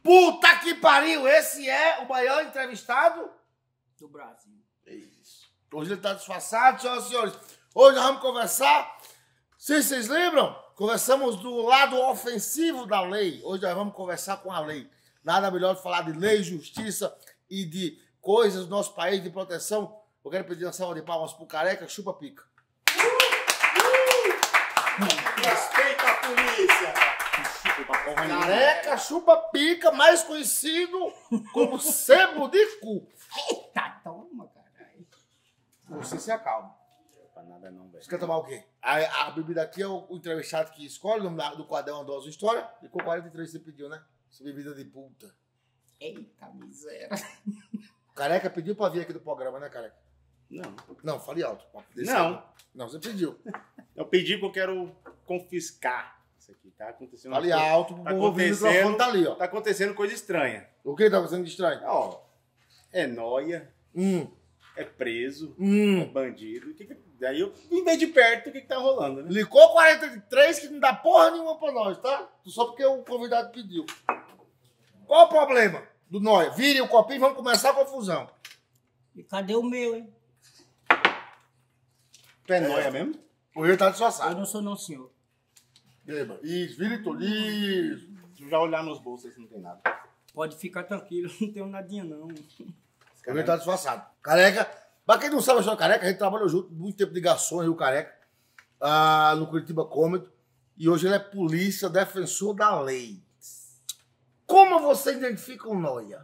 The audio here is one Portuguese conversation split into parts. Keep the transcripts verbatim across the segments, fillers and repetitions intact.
Puta que pariu! Esse é o maior entrevistado do Brasil. É isso. Hoje ele tá disfarçado, senhoras e senhores. Hoje nós vamos conversar. Se vocês lembram, conversamos do lado ofensivo da lei. Hoje nós vamos conversar com a lei. Nada melhor de falar de lei, justiça e de coisas do nosso país de proteção. Eu quero pedir uma salva de palmas pro Careca, chupa pica. Respeita a polícia! Careca, chupa pica, mais conhecido como sebo de cu. Eita, toma, caralho. Você se acalma. Pra nada não, velho. Você quer tomar o quê? A, a bebida aqui é o, o entrevistado que escolhe, o nome do quadrão da sua história. E com quarenta e três você pediu, né? Essa bebida de puta. Eita, miséria. Careca pediu pra vir aqui do programa, né, Careca? Não. Não, fale alto. Não. Não, você pediu. Eu pedi porque eu quero confiscar isso aqui. Tá acontecendo. Fale coisa- alto, pro Tá povo ouvir, o microfone acontecendo, tá ali, ó. tá acontecendo coisa estranha. O que tá fazendo de estranho? Ó, é nóia, Hum, é preso, é hum. bandido. Que que- Daí eu vim ver de perto o que, que tá rolando, né? Licou quarenta e três que não dá porra nenhuma pra nós, tá? Só porque o convidado pediu. Qual o problema do Noia? Vire o copinho e vamos começar a confusão. E cadê o meu, hein? Tu é nóia mesmo? O Rio tá Eu disfarçado. não sou não, senhor. Beba. Isso, vire tudo. Isso. Se eu já olhar nos bolsos, aí não tem nada. Pode ficar tranquilo, não tenho nadinha, não. O Rio tá disfarçado. Careca. Pra quem não sabe, eu sou Careca, a gente trabalhou junto muito tempo de garçom, eu e o Careca, ah, no Curitiba Comedy. E hoje ele é polícia, defensor da lei. Como você identifica o Noia?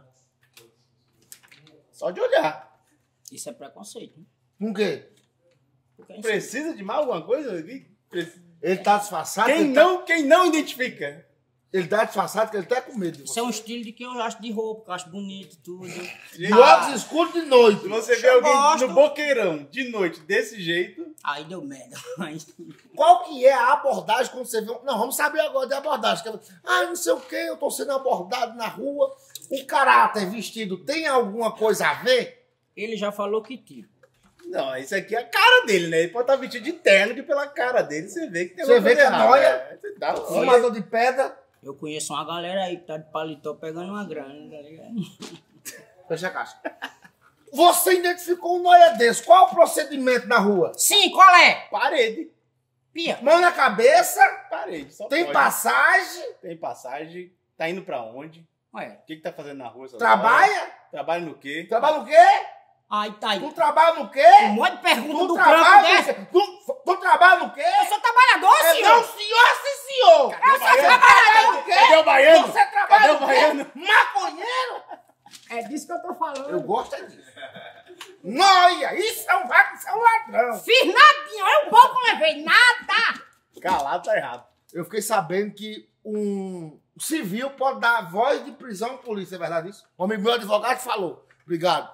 Só de olhar. Isso é preconceito, hein? Com quê? Porque é Precisa de mais alguma coisa? Preci- Ele tá disfarçado? Quem ele tá- não, quem não identifica? Ele tá disfarçado porque ele tá com medo de Isso você. é um estilo de que eu acho de roupa, que eu acho bonito e tudo. De óculos escuros de noite. Se você vê Eu alguém gosto. no boqueirão de noite desse jeito, Aí deu merda. Aí- Qual que é a abordagem quando você vê... um- Não, vamos saber agora de abordagem. Ah, não sei o quê, eu tô sendo abordado na rua. O caráter vestido tem alguma coisa a ver? Ele já falou que tipo. não, isso aqui é a cara dele, né? Ele pode estar vestido de terno que pela cara dele você vê que tem Você alguma vê coisa que é errada. nóia? É, você dá nóia. Fumador de pedra. Eu conheço uma galera aí que tá de paletó pegando uma grana, tá ligado? Fecha a caixa. Você identificou um Noia desse. Qual o procedimento na rua? Sim, qual é? Parede. Pia. Mão na cabeça, Parede, só tem pode. passagem, Tem passagem, tá indo pra onde? Ué. O que que tá fazendo na rua? essa hora? trabalha. Trabalha no quê? Trabalha no quê? Aí tá aí. Tu trabalha no quê? Um monte de pergunta Tu do trabalha campo no dessa. quê? Tu, tu trabalha no quê? Eu sou trabalhador, É senhor. não, senhor, sim, senhor. Cadê o Você baiano? trabalha no quê? Cadê o baiano? Você trabalha Cadê o no quê? baiano? Maconheiro? É disso que eu tô falando. Eu gosto é disso. Noia, isso é um vago, isso é um ladrão. Fiz nadinha, eu pouco levei nada. Calado tá errado. Eu fiquei sabendo que um civil pode dar voz de prisão à polícia, é verdade isso? O amigo meu advogado falou. Obrigado.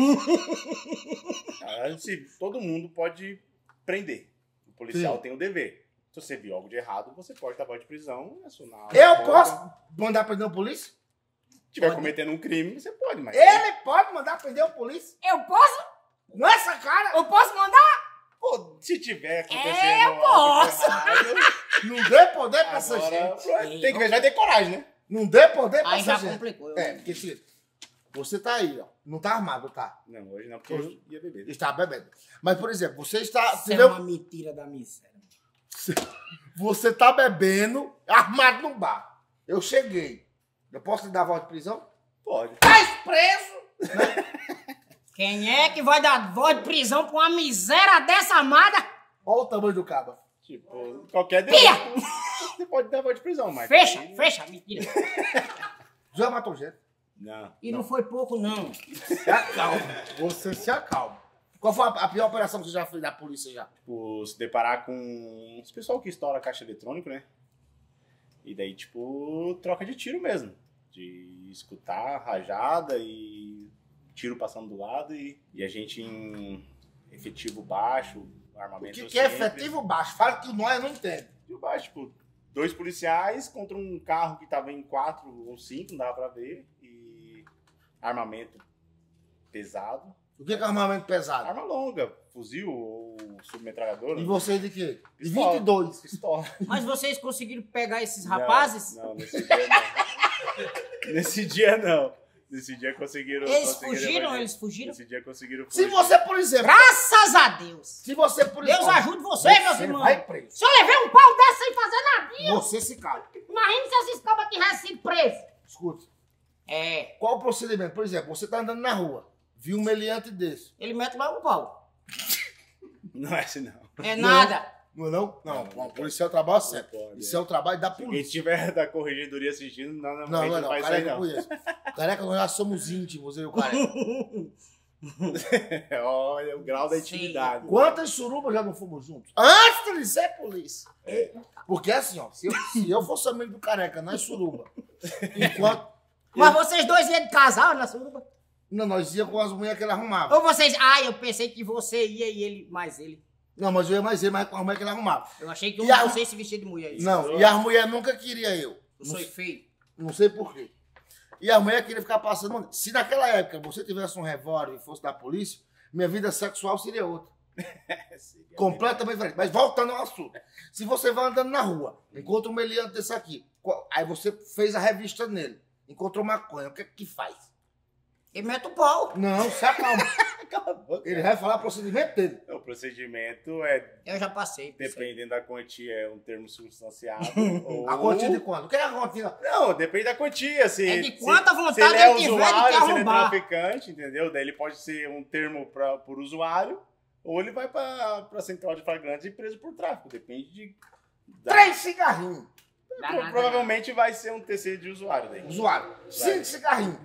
Caralho, se todo mundo pode prender. O policial Sim. tem o dever. Se você viu algo de errado, você pode dar voz de prisão e acionar. Eu pode. posso mandar prender o polícia? Se estiver Pode. cometendo um crime, você pode, mas. Ele pode mandar prender o polícia? Eu posso? Com essa cara? Eu posso mandar? Pô, se tiver acontecendo. É, eu algo posso. errado, Não dê poder pra essa agora, gente. tem que ver, vai ter coragem, né? Não dê poder pra Aí essa já gente. complicou. eu- É, porque se você tá aí, ó. Não tá armado, tá? Não, hoje não, porque eu ia beber. Está bebendo. Mas, por exemplo, você está. Isso é entendeu? uma mentira da miséria. Você tá bebendo armado no bar. Eu cheguei. Eu posso lhe dar voz de prisão? Pode. Tá preso! Quem é que vai dar voz de prisão pra uma miséria dessa amada? Olha o tamanho do cabo. Tipo, qualquer Pia! delito, você pode dar voz de prisão, mas. Fecha, fecha, mentira. Já matou gente. Não. E não foi pouco, não. Se acalma. Você se acalma. Qual foi a, a pior operação que você já fez da polícia já? Tipo, se deparar com esse pessoal que estoura caixa eletrônico, né? E daí, tipo, troca de tiro mesmo. De escutar rajada e tiro passando do lado e, e a gente em efetivo baixo, O armamento que, que é sempre. efetivo baixo? Fala que o Noia não entende. Efetivo baixo, tipo, dois policiais contra um carro que tava em quatro ou cinco, não dava pra ver. E armamento pesado. O que, que é armamento pesado? Arma longa, fuzil ou submetralhadora. E vocês de quê? De Pistola. vinte e dois. Pistola. Mas vocês conseguiram pegar esses rapazes? Não, não nesse dia não. Nesse dia, não. Nesse dia conseguiram... Eles conseguiram fugiram, evadir. eles fugiram. Nesse dia conseguiram Se fugir. você, por exemplo... Graças a Deus. Se você, por Deus exemplo... ajude você, meus Você irmãos. vai preso. Se eu levei um pau dessa sem fazer nadinha, Você se cala. imagina se esses cabos aqui tivessem sido presos. Escuta. É, Qual o procedimento? Por exemplo, você tá andando na rua, viu um meliante desse. ele mete logo um pau. Não é assim, não. É nada. Não é não? Não, Não, não, não polícia é o trabalho Não certo. pode, Isso é o trabalho da Quem polícia. estiver da corregedoria assistindo, não, não, Não, a gente não é não. faz isso aí, Careca eu não. conheço. Careca, nós já somos íntimos, eu e o Careca. Olha o grau da Sim. intimidade. Quantas surubas já não fomos juntos? Antes de ser polícia. Porque assim, ó, se eu, se eu fosse amigo do Careca nas surubas, enquanto... Mas vocês dois iam de casal na suruba? Não, nós ia com as mulheres que ele arrumava. Ou vocês... Ah, eu pensei que você ia e ele mais ele. Não, mas eu ia mais ele, mais com as mulheres que ele arrumava. Eu achei que um E a- de vocês se vestia de mulher. Não, e as mulheres nunca queriam eu. Eu Não, sou feio. não sei por quê. E a mulher queria ficar passando... Se naquela época você tivesse um revólver e fosse da polícia, minha vida sexual seria outra. Completamente diferente. Mas voltando ao assunto. Se você vai andando na rua, encontra um meliante desse aqui, qual- aí você fez a revista nele, encontrou maconha, o que é que faz? Ele mete o pau. Não, se acalma. Cala a boca. Ele vai falar o procedimento dele. O procedimento é, Eu já passei. por isso aí. dependendo da quantia, é um termo substanciado. ou... A quantia de quanto? O que é a quantia? Não, depende da quantia. Se, É de se- quanta vontade se ele é ele tiver de usuário, te se ele é arrombar. traficante, entendeu? Daí ele pode ser um termo pra, por usuário, ou ele vai pra, pra central de flagrantes e preso por tráfico. Depende de... da- Três cigarrinhos. Dá Pro- nada, provavelmente vai ser um T C de usuário daí. Usuário. Cinco cigarrinhos.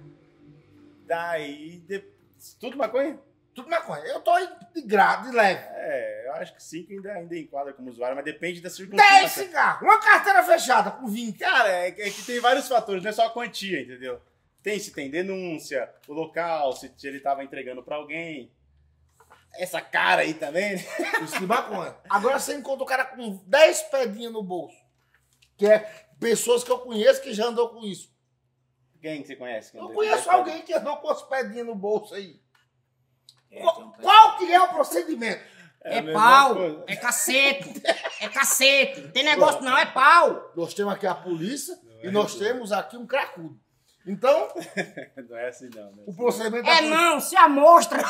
Daí, de- tudo maconha? Tudo maconha. Eu tô de grado, de leve. É, eu acho que cinco ainda, ainda enquadra como usuário, mas depende da Dez circunstância. cigarros. Uma carteira fechada com vinte. Cara, é, é que tem vários fatores, não é só a quantia, entendeu? Tem se tem denúncia, o local, se ele tava entregando pra alguém. Essa cara aí também, né? Isso de maconha. Agora você encontra o cara com dez pedinhas no bolso. Que é pessoas que eu conheço que já andou com isso. Quem que você conhece? Eu conheço alguém que andou com as pedinhas no bolso aí. É, Qual, tem um- qual que é o procedimento? É a mesma pau, coisa. é cacete, é cacete. Não tem negócio não, é pau. Nós temos aqui a polícia Não e é nós isso. temos aqui um cracudo. Então, Não é assim não, né? o procedimento da É polícia... não, se amostra.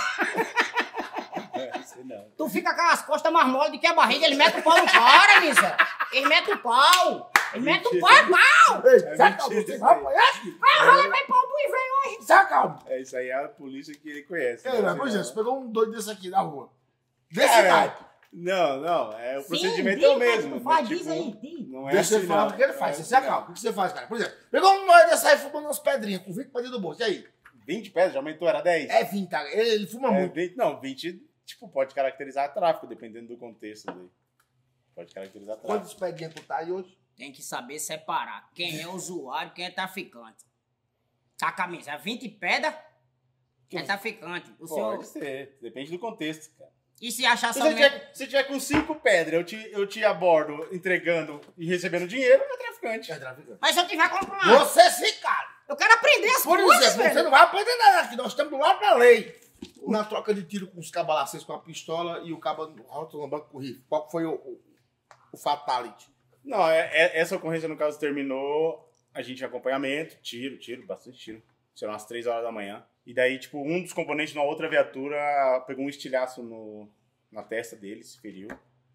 Não é assim não. Tu fica com as costas mais mole do que a barriga, ele mete o pau no cara, misa. Ele mete o pau. Ele mete o pau, é pau. Ei, É se acalma, mentira você isso vai aí. apanhar aqui. Ah, eu levei pau pro Ivan hoje. Se acalma. É isso aí, é a polícia que ele conhece. Ei, né? mas, por exemplo, você pegou um doido desse aqui na rua. Desse Cara, naipe. Não, não, é, o Sim, procedimento diz, é o mas mesmo. tu faz, mas, diz tipo, aí, diz. Não é Deixa assim, ele falar não. o que ele Não faz. é Você assim, se acalma. O que você faz, cara? Por exemplo, pegou um doido desse aí fumando umas pedrinhas com vinte pedrinhas do bolso. E aí? não. vinte pedras, já aumentou, era dez? É vinte, cara. Ele, ele fuma É, muito. vinte, não, vinte, tipo, pode caracterizar tráfico, dependendo do contexto daí. Pode caracterizar tráfico. Quantas pedrinhas tu tá aí hoje? Tem que saber separar quem é usuário e quem é traficante. Tá a camisa, vinte pedras, é traficante. O senhor... Pode ser, depende do contexto, cara. E se achar Se você somente... tiver, se tiver com cinco pedras, eu te, eu te abordo entregando e recebendo dinheiro, é traficante. É traficante. Mas se eu tiver comprando... Você se cala. Eu quero aprender as Por coisas, exemplo, você velho. não vai aprender nada aqui. Nós estamos do lado da lei. Na troca de tiro com os cabalaceiros com a pistola e o cabo no banco com o rifle. Qual que foi o, o, o fatality? Não, é, é- essa ocorrência, no caso, terminou, a gente tinha acompanhamento, tiro, tiro, bastante tiro. Serão umas três horas da manhã. E daí, tipo, um dos componentes de uma outra viatura pegou um estilhaço no, na testa dele, se feriu.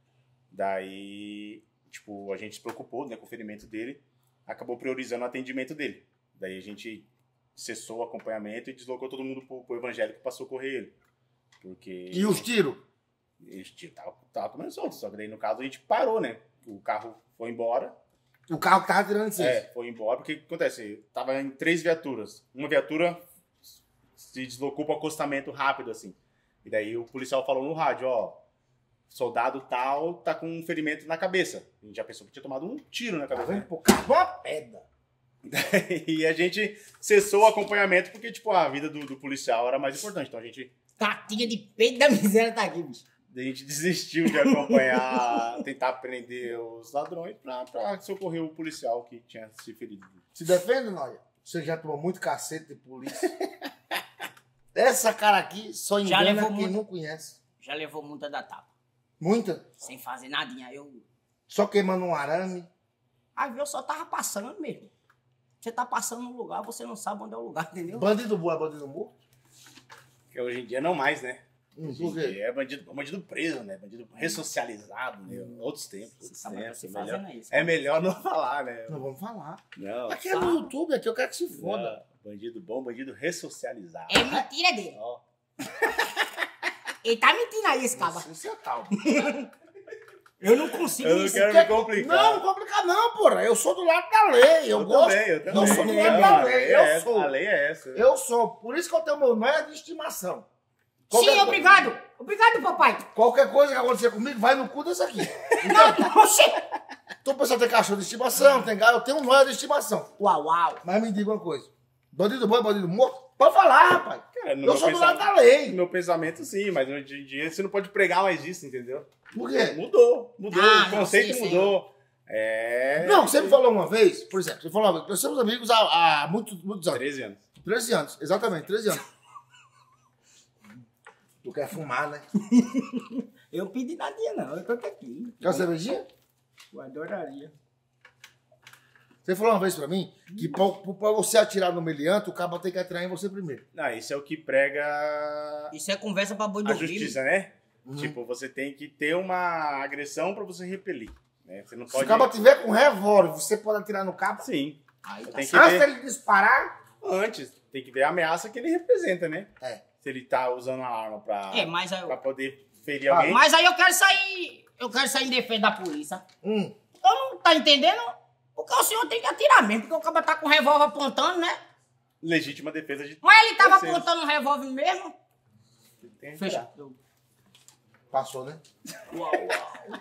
Daí, tipo, a gente se preocupou, né, com o ferimento dele, acabou priorizando o atendimento dele. Daí a gente cessou o acompanhamento e deslocou todo mundo pro, pro evangélico pra socorrer ele. Porque... E os tiros? Os tiros tava, tava comendo solto, só que daí, no caso, a gente parou, né? O carro foi embora. O carro que tava tirando de É, vocês. foi embora, porque o que acontece? Tava em três viaturas. Uma viatura se deslocou para acostamento rápido, assim. E daí o policial falou no rádio, ó, soldado tal tá com um ferimento na cabeça. A gente já pensou que tinha tomado um tiro na Tá cabeça. vendo? Pô, carro uma pedra. E a gente cessou o acompanhamento porque, tipo, a vida do, do policial era mais importante. Então a gente, Tatinha de peito da miséria tá aqui, bicho. a gente desistiu de acompanhar, tentar prender os ladrões pra, pra socorrer o policial que tinha se ferido. Se defende, Noia. Você já tomou muito cacete de polícia. Essa cara aqui só Já engana levou quem muito. não conhece. Já levou muita da tapa. Muita. Sem fazer nadinha. Eu... Só queimando um arame. Aí eu só tava passando mesmo. Você tá passando no lugar, você não sabe onde é o lugar, entendeu? Bandido bom é bandido morto? Porque hoje em dia não mais, né? Hum, Hoje por em quê? dia é bandido, bandido preso, né? Bandido ressocializado, né? Outros tempos. Você Outros sabe tempos. você É melhor, fazendo isso. é melhor não falar, né? Não vamos falar. Não. Aqui é no YouTube, aqui eu quero que se foda. Não. Bandido bom, bandido ressocializado. É mentira dele. Ó. Ele tá mentindo aí, esse cara. Você é tal. Eu não consigo Eu não isso. quero Quer- me complicar. Não, não complica não, porra. Eu sou do lado da lei. Eu, Eu gosto. também, eu também. Eu sou do Não, lado da a lei. lei Eu é essa, sou. A lei é essa. Eu sou. Por isso que eu tenho meu nóia de estimação. Sim, Qualquer- obrigado. Obrigado, papai. Qualquer coisa que acontecer comigo, vai no cu desse aqui. Não, oxê. Tu pensa ter cachorro de estimação, tem gato, eu tenho um nóia de estimação. Uau, uau. Mas me diga uma coisa. Bandido bom é bandido morto? Pode falar, rapaz. Cara, no Eu meu sou do lado pensamento- da lei. No meu pensamento, sim, mas hoje em dia você não pode pregar mais isso, entendeu? Por quê? Mudou, mudou. Ah, o não, conceito sim, sim. mudou. É. Não, você me falou uma vez, por exemplo, você falou uma vez, nós somos amigos há, há muitos, muitos anos. treze anos. treze anos, exatamente, treze anos. Tu quer fumar, né? Eu pedi nadinha, não. Eu tô aqui. Quer uma cervejinha? Eu adoraria. Você falou uma vez pra mim que pra, pra você atirar no meliante, o cabo tem que atirar em você primeiro. Não, isso é o que prega Isso é conversa pra boi a dormir. justiça, né? Uhum. Tipo, você tem que ter uma agressão pra você repelir. Né? Você não Se pode. o cabo tiver com revólver, você pode atirar no cabo? Sim. Aí tá Tem que Antes ver dele disparar, antes. Tem que ver a ameaça que ele representa, né? é. Se ele tá usando a arma pra, É, mas aí, pra poder ferir Ah, alguém. mas aí eu quero sair. Eu quero sair em defesa da polícia. Hum. Eu não tá entendendo? Porque o senhor tem que atirar mesmo, porque o cara tá com o revólver apontando, né? Legítima defesa de. Mas ele tava terceiros. apontando o revólver mesmo. Tem que Fecha. atirar. Passou, né? Uau, uau.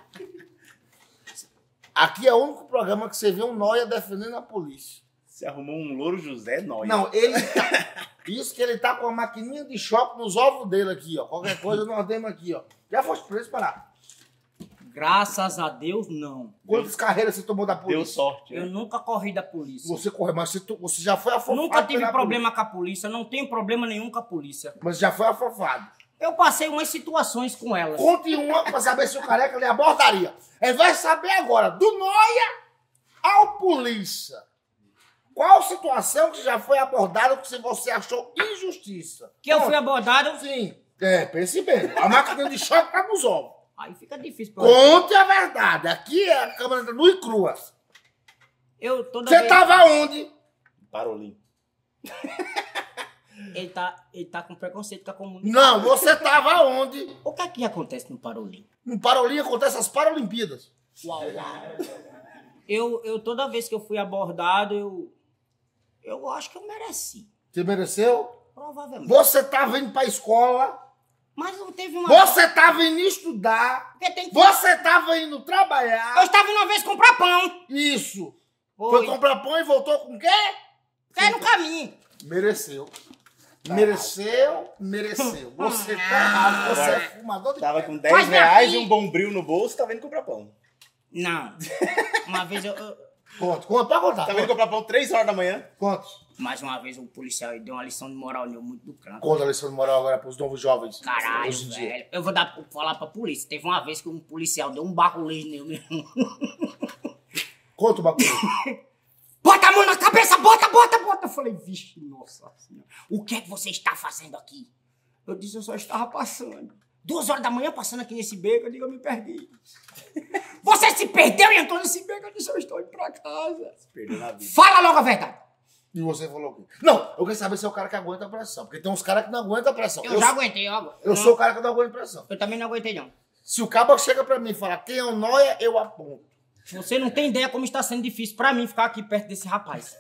Aqui é o único programa que você vê um nóia defendendo a polícia. Você arrumou um louro José Nóia. Não, ele tá... Isso que ele tá com a maquininha de choque nos ovos dele aqui, ó. Qualquer coisa nós temos aqui, ó. Já foste preso, parar. Graças a Deus, não. Quantas carreiras você tomou da polícia? Deu sorte. Eu Né? nunca corri da polícia. Você correu, mas você, tu- você já foi afofado. Nunca tive pela problema com a polícia, não tenho problema nenhum com a polícia. polícia. Mas já foi afofado. Eu passei umas situações com elas. Conte uma pra saber se o careca lhe abordaria. Ele vai saber agora, do nóia ao polícia. Qual situação que já foi abordada que você achou injustiça? Que eu Conte. fui abordado, Sim. É, pense bem. A máquina de choque tá nos ovos. aí fica difícil pra eu. Conte a verdade. Aqui é a câmera nua e crua. Eu toda Você vez. tava onde? Parolim. Ele tá, ele tá com preconceito com a comunidade. Não, você tava onde? O que é que acontece no Parolim? No Parolim acontece as Paralimpíadas. Uau, uau. Eu, eu, toda vez que eu fui abordado, eu. Eu acho que eu mereci. Você mereceu? Provavelmente. Você tava indo pra escola. Mas não teve uma. Você tava indo estudar. Porque tem que. Você tava indo Eu trabalhar. estava indo uma vez comprar pão. Isso. Foi Foi. comprar pão e voltou com o quê? Cai no caminho. Mereceu. Mereceu, mereceu. Você tá errado. Você é fumador de Tava pé. com dez Mas reais aqui- e um bombril no bolso, tava indo comprar pão. Não. Uma vez eu. eu- Conta, conta, pode contar. Tava indo Conta, comprar pão três horas da manhã. conta. mais uma vez o policial deu uma lição de moral meu muito do canto. Conta a lição de moral agora pros novos jovens. Caralho, Hoje em dia. velho. Eu vou dar, falar pra polícia. Teve uma vez que um policial deu um barulho nele mesmo. Conta o bagulho. Bota a mão na cabeça, bota, bota, bota. Eu falei, vixe, nossa senhora. O que é que você está fazendo aqui? Eu disse, eu só estava passando. Duas horas da manhã passando aqui nesse beco, eu digo, eu me perdi. Você se perdeu e entrou nesse beco, eu disse, eu estou indo pra casa. Perdeu na vida. Fala logo a verdade. E você falou o quê? Não, eu quero saber se é o cara que aguenta a pressão. Porque tem uns caras que não aguentam a pressão. Eu, já aguentei, eu aguento. Eu sou o cara que não aguenta pressão. Eu também não aguentei, não. Se o cabo chega pra mim e fala quem é o nóia, eu aponto. Você não tem ideia como está sendo difícil pra mim ficar aqui perto desse rapaz.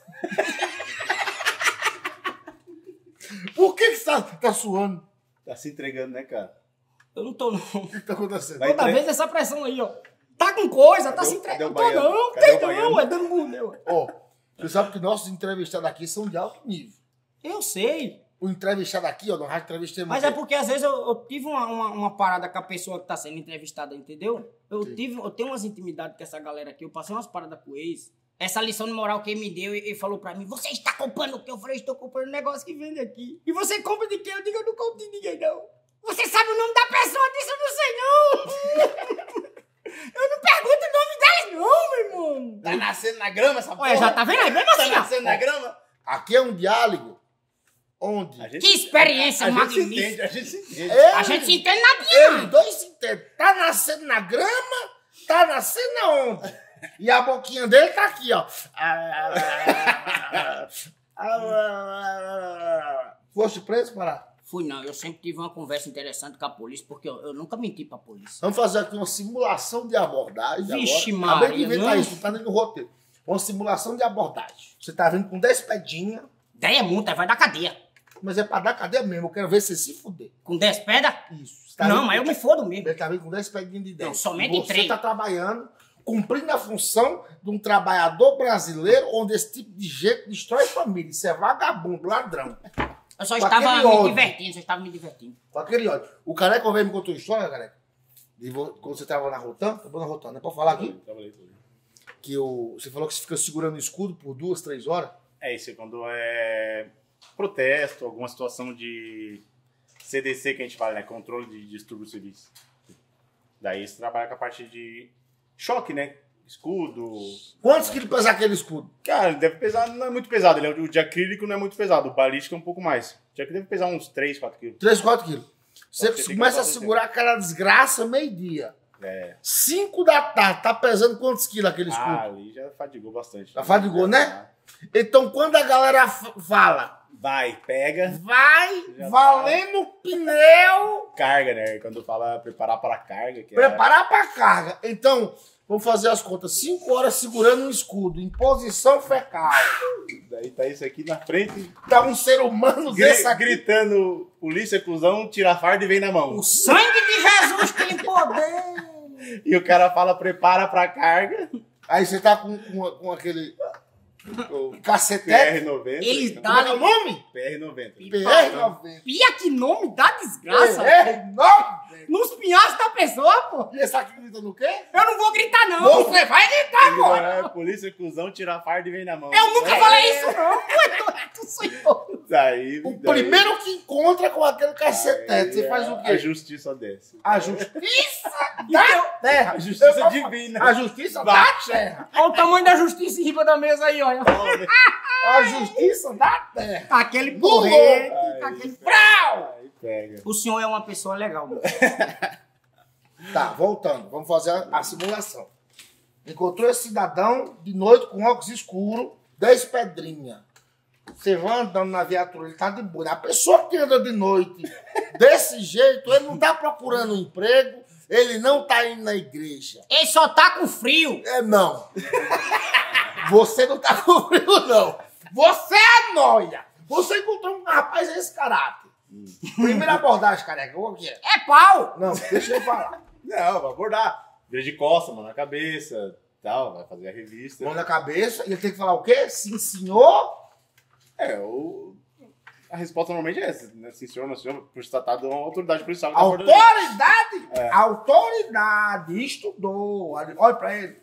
Por que que você tá, tá suando? Tá se entregando, né, cara? Eu não tô, não. O que que tá acontecendo? Vai Toda tre- vez essa pressão aí, ó. Tá com coisa, tá Cadê se o- cadê entregando. o Não tô baiano? não, Cadê tem o não, baiano? é dando murro, Ó, você sabe que nossos entrevistados aqui são de alto nível. Eu sei. O entrevistado aqui, ó, no rádio entrevistei Mas é porque às vezes eu, eu tive uma, uma, uma parada com a pessoa que tá sendo entrevistada, entendeu? Eu, Sim. tive, eu tenho umas intimidades com essa galera aqui, eu passei umas paradas com eles. Essa lição de moral que ele me deu, ele falou pra mim, você está comprando o quê? Eu falei, estou comprando um negócio que vende aqui. E você compra de quê? Eu digo, eu não compro de ninguém, não. Você sabe o nome da pessoa? Eu disse, eu não sei, não. Eu não pergunto o nome deles, não, meu irmão. Tá nascendo na grama essa porra? Olha, já tá vendo aí? Mesmo Tá assim, ó. nascendo na grama? Aqui é um diálogo onde A gente- Que experiência a, a gente se magnífica. entende, a gente se entende. ele, A gente se entende nadinha. eles dois se entendem. Tá nascendo na grama, tá nascendo aonde? E a boquinha dele tá aqui, ó. Foste preso, Pará? Fui não, eu sempre tive uma conversa interessante com a polícia, porque eu, eu nunca menti pra polícia. Vamos fazer aqui uma simulação de abordagem. Vixe, agora. Acabei de Maria, inventar não. isso, não tá nem no roteiro. Uma simulação de abordagem. Você tá vindo com dez pedinhas, dez é multa, vai dar cadeia. mas é pra dar cadeia mesmo. Eu quero ver você se fuder. Com dez pedras? Isso. Você tá Não, vindo mas eu com- me fodo mesmo. Ele tá vindo com dez pedinhas de dez. Não, somente E você três. tá trabalhando, cumprindo a função de um trabalhador brasileiro, onde esse tipo de gente destrói família. Isso é vagabundo, ladrão. Eu só Com estava aquele me ódio. divertindo, só estava me divertindo. Com aquele ódio. O Careca uma vez me contou uma história, Careca. De vo- quando você tava na Rotan, tava na Rotan, né? Pode falar aqui? Trabalhei tudo. Que o, você falou que você fica segurando o escudo por duas, três horas. É isso, quando é protesto, alguma situação de C D C que a gente fala, né? Controle de distúrbios civis. Daí você trabalha com a parte de choque, né? Escudo. Quantos quilos pesa aquele escudo? Cara, ele deve pesar, não é muito pesado. Ele é, o de acrílico não é muito pesado, o balístico é um pouco mais. O de acrílico deve pesar uns três, quatro quilos. três, quatro quilos. Você Você fica começa a fazendo segurar aquela desgraça meio-dia. É. cinco da tarde, tá pesando quantos quilos aquele escudo? Ah, ali já fadigou bastante. Já fadigou, né? Então, quando a galera f- fala, Vai, pega, vai Já tá. valendo pneu, carga, né? Quando fala preparar para a carga, que é... preparar pra carga. Então, vamos fazer as contas. cinco horas segurando um escudo, em posição fecal. Daí tá isso aqui na frente, Tá um ser humano gri- desse aqui. gritando, polícia, cuzão, tira a farda e vem na mão. O sangue de Jesus tem poder. E o cara fala, prepara pra carga, Aí você tá com, com, com aquele o P cacetete. R noventa. Eles então, Como é que é o nome? P R noventa. P R noventa. Pia, que nome da desgraça. P R noventa. Nos pinhachos da pessoa, pô. E esse aqui grita no quê? Eu não vou gritar, não. Você vai gritar agora. Agora, polícia, cuzão, tira a farda e vem na mão. Eu nunca falei isso, não. Pô, tu sonhou. Daí, O daí- primeiro que encontra com aquele cacetete, aí você faz o A quê? justiça desce. A justiça da terra. A justiça Eu- divina. A justiça Vai. da terra. Olha o tamanho da justiça em riba da mesa aí, olha. A justiça da terra. Tá aquele Burro. porrete, Ai, tá aquele... Frau! Aí pega. O senhor é uma pessoa legal, meu. Tá, voltando. Vamos fazer a, a simulação. Encontrou esse cidadão de noite com óculos escuros, dez pedrinhas. Você vai andando na viatura, ele tá de boa. A pessoa que anda de noite desse jeito, ele não tá procurando um emprego, ele não tá indo na igreja. Ele só tá com frio. É não. Você não tá com frio, não. Você é nóia. Você encontrou um rapaz desse caráter. Primeira abordagem, careca. O que é? É pau. Não, deixa eu falar. Não, vai abordar. Vira de costa, mão na cabeça, tal, vai fazer a revista. Mão na cabeça, ele tem que falar o quê? Sim, senhor. É, o... a resposta normalmente é essa, né? Sim, senhor, não, senhor, por se tratar de uma autoridade policial. que tá abordando ele. Autoridade. É. Autoridade. Estudou. Olha pra ele.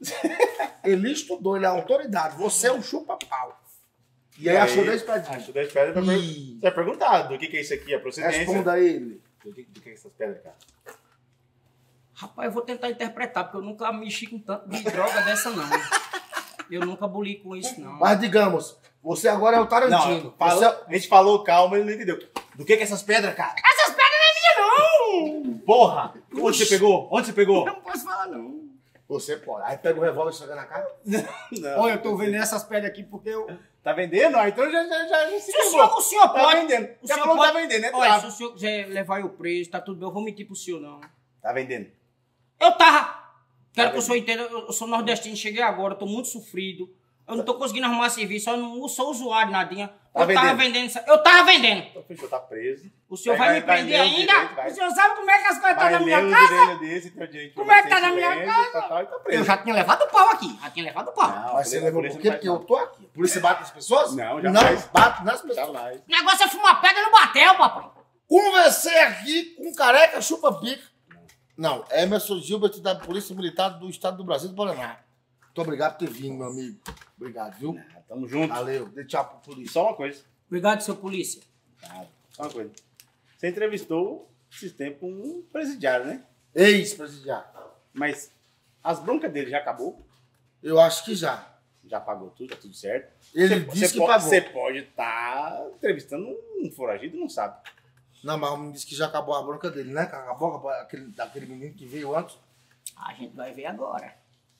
Ele estudou, ele é autoridade. Você é um chupa-pau. E aí, E aí, achou dez pedrinhas. Achou dez pedras pra per... Ih. Você vai perguntar do que, que é isso aqui, a procedência. Responda ele. Do que, do que é essas pedras, cara? Rapaz, eu vou tentar interpretar, porque eu nunca mexi com tanto de droga dessa, não. Eu nunca boli com isso, não. Mas digamos, você agora é o Tarantino. Não, falou- Você é- a gente falou calma, ele não entendeu. Do que que é essas pedras, cara? Essas pedras não é minha, não! Porra! Onde você pegou? Onde você pegou? Eu não posso falar, não. Você pode. Aí pega o revólver e chega na cara. Não. Olha, eu tô vendendo essas pedras aqui porque eu... Tá vendendo? Ah, então já, já, já, já se Se o quebrou. senhor, o senhor Tá pode... vendendo. O Já senhor falou que tá pode- vendendo, é Olha, se tráfico. o senhor quiser levar eu preso, tá tudo bem, eu vou mentir pro senhor, não. Tá vendendo. Eu tava... Quero Tá que o senhor entenda, eu eu sou nordestino, cheguei agora, eu tô muito sofrido. Eu não tô conseguindo arrumar serviço, eu não sou usuário, nadinha. Tá Eu tava vendendo? vendendo... essa- Eu tava vendendo. Então fechou, tá preso. O senhor Vai- vai, me vai- vai prender ler o ainda? direito, vai. O senhor sabe como é que as coisas estão Vai na ler minha o casa? direito desse, tem o direito Como é que tá permanecer na minha em casa? silêncio, tal, tal, e tá preso. Eu já tinha levado o pau aqui. Já tinha levado o pau. Não, a Mas polícia- você a levou polícia por quê? não Porque faz eu tô aqui. A polícia bate nas pessoas? Não, jamais. Não, bate nas nada. pessoas. Jamais. O negócio é fumar pedra no batel, papai. Conversei aqui com um careca chupa-pica. Não, Emerson Gilbert da Polícia Militar do Estado do Brasil do Paraná. Muito obrigado por ter vindo, meu amigo. Obrigado, viu? Ah, tamo junto. Valeu. Dê tchau pro E polícia. só uma coisa. Obrigado, seu polícia. Tá, só uma coisa. Você entrevistou esses tempos um presidiário, né? Ex-presidiário. Mas As broncas dele já acabou? Eu acho que já. Já pagou tudo, tá tudo certo? Ele Você- disse você que pode, pagou. Você pode estar entrevistando um foragido e não sabe. Não, mas o menino disse que já acabou a bronca dele, né? Que acabou aquele, daquele menino que veio antes. A gente vai ver agora.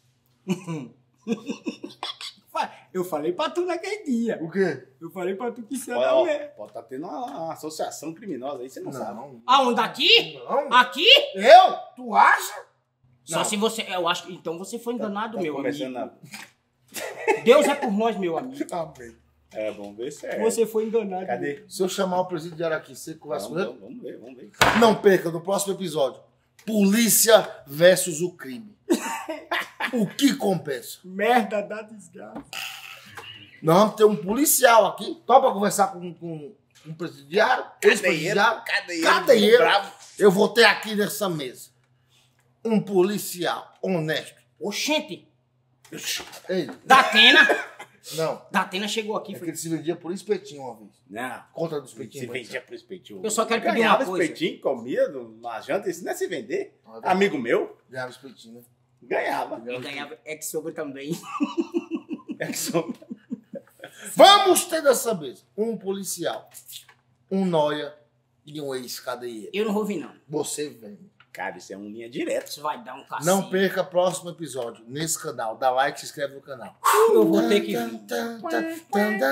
Eu falei pra tu naquele dia. O quê? Eu falei pra tu que isso Pode, era ó, mesmo. pode estar tendo uma, uma associação criminosa aí, você não, sabe. Não. Aonde? Aqui? Não. Aqui? Eu? Tu acha? Só Não. se você... Eu acho que... Então você foi enganado, Tá meu começando amigo. a... Deus é por nós, meu amigo. Amém. É, vamos ver se é. Você foi enganado. Cadê? Se eu chamar o presidiário aqui, você conversa com Vamos, ele? vamos ver, vamos ver. Não perca no próximo episódio. Polícia versus o crime. O que compensa? Merda da desgraça. Nós vamos ter um policial aqui. Topa conversar com, com um presidiário? Ex-presidiário? Cadeieiro, Cadeieiro. bravo. Eu vou ter aqui nessa mesa um policial honesto. Oxente, Ei, Datena. não. Datena chegou aqui. É que Foi... ele se vendia por espetinho uma vez. Não. Contra do Se espetinho. vendia pro espetinho. Eu só quero pedir Ganhava uma coisa. espetinho, comia na janta, isso não é se vender. Ah, é Amigo meu, Ganhava espetinho, né? ganhava. E ganhava ex-sogro também. É que só... Vamos ter dessa mesa um policial, um noia e um ex-cadeieiro. Eu não vou vir, não. Você vem. Cara, isso é uma linha direta. Isso vai dar um cacete. Não perca o próximo episódio nesse canal. Dá like e se inscreve no canal. Eu vou ter que vir.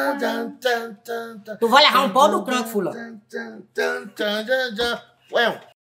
Tu vai levar um pau do tranco, fulano. Ué,